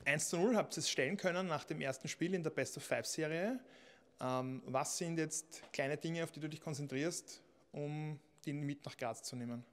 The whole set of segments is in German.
1:0 habt ihr es stellen können nach dem ersten Spiel in der Best-of-5-Serie. Was sind jetzt kleine Dinge, auf die du dich konzentrierst, um die mit nach Graz zu nehmen?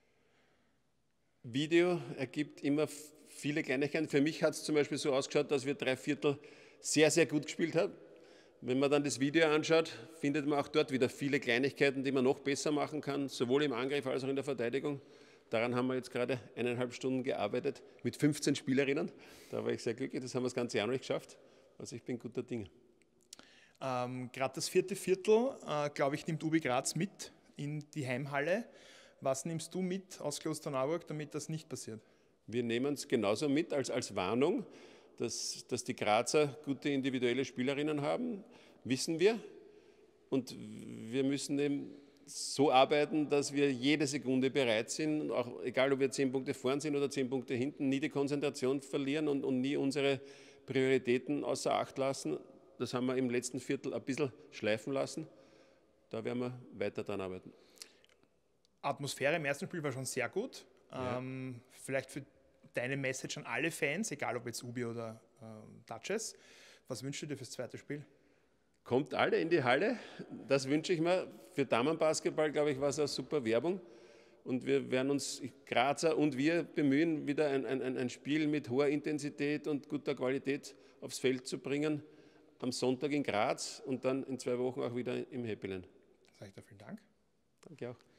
Video ergibt immer viele Kleinigkeiten. Für mich hat es zum Beispiel so ausgeschaut, dass wir 3/4 sehr, sehr gut gespielt haben. Wenn man dann das Video anschaut, findet man auch dort wieder viele Kleinigkeiten, die man noch besser machen kann, sowohl im Angriff als auch in der Verteidigung. Daran haben wir jetzt gerade 1,5 Stunden gearbeitet mit 15 Spielerinnen. Da war ich sehr glücklich, das haben wir das ganze Jahr noch nicht geschafft. Also ich bin guter Dinge. Gerade das vierte Viertel, glaube ich, nimmt UB Graz mit in die Heimhalle. Was nimmst du mit aus Klosterneuburg, damit das nicht passiert? Wir nehmen es genauso mit als Warnung, dass die Grazer gute individuelle Spielerinnen haben, wissen wir. Und wir müssen eben so arbeiten, dass wir jede Sekunde bereit sind, auch egal ob wir 10 Punkte vorn sind oder 10 Punkte hinten, nie die Konzentration verlieren und nie unsere Prioritäten außer Acht lassen. Das haben wir im letzten Viertel ein bisschen schleifen lassen. Da werden wir weiter dran arbeiten. Atmosphäre im ersten Spiel war schon sehr gut. Ja. Vielleicht für deine Message an alle Fans, egal ob jetzt Ubi oder Duchess. Was wünschst du dir fürs zweite Spiel? Kommt alle in die Halle, das wünsche ich mir. Für Damenbasketball, glaube ich, war es eine super Werbung. Und wir werden uns, Grazer und wir, bemühen, wieder ein Spiel mit hoher Intensität und guter Qualität aufs Feld zu bringen. Am Sonntag in Graz und dann in 2 Wochen auch wieder im Happyland. Sag ich da vielen Dank. Danke auch.